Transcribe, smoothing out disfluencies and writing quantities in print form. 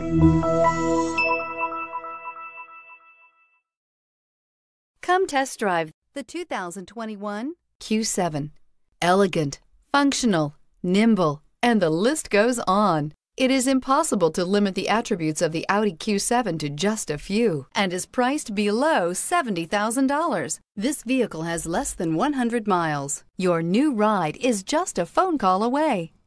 Come test drive the 2021 Q7. Elegant, functional, nimble, and the list goes on. It is impossible to limit the attributes of the Audi Q7 to just a few and is priced below $70,000. This vehicle has less than 100 miles. Your new ride is just a phone call away.